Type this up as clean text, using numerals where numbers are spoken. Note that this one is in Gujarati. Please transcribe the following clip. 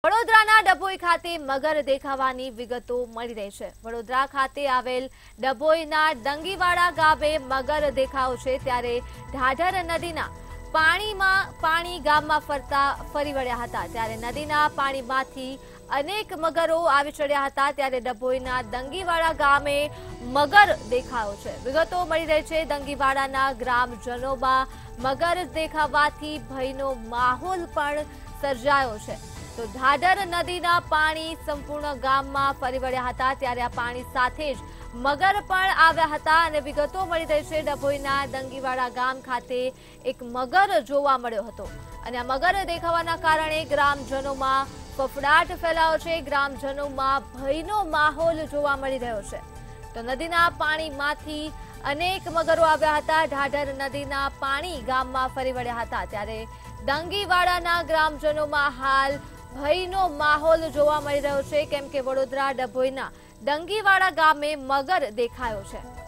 વડોદરાના ડભોઈ ખાતે મગર દેખાવાની વિગતો મળી રહી છે। વડોદરા ખાતે આવેલ ડભોઈના ડંગીવાડા ગામે મગર દેખાયો છે, ત્યારે ઢાઢર નદીના પાણી ગામમાં ફરી વળ્યા હતા। ત્યારે નદીના પાણીમાંથી અનેક મગરો આવી ચડ્યા હતા। ત્યારે ડભોઈના ડંગીવાડા ગામે મગર દેખાયો છે। વિગતો મળી રહી છે, ડંગીવાડાના ગ્રામજનોમાં મગર દેખાવાથી ભયનો માહોલ પણ સર્જાયો છે। તો ઢાઢર નદીના પાણી સંપૂર્ણ ગામમાં ફરી વળ્યા હતા। ત્યારે આ પાણી સાથે જ મગર પણ આવ્યા હતા અને વિગતો મળી રહી છે, ડભોઈના ડંગીવાડા ગામ ખાતે એક મગર જોવા મળ્યો હતો અને આ મગર દેખાવાના કારણે ગ્રામજનોમાં ફફડાટ ફેલાયો છે। ગ્રામજનોમાં ભયનો માહોલ જોવા મળી રહ્યો છે। તો નદીના પાણીમાંથી અનેક મગરો આવ્યા હતા। ઢાઢર નદીના પાણી ગામમાં ફરી વળ્યા હતા। ત્યારે ડંગીવાડાના ગ્રામજનોમાં હાલ ભયનો માહોલ જોવા મળી રહ્યો છે, કેમ કે વડોદરા ડભોઈના ડંગીવાડા ગામે મગર દેખાયો છે।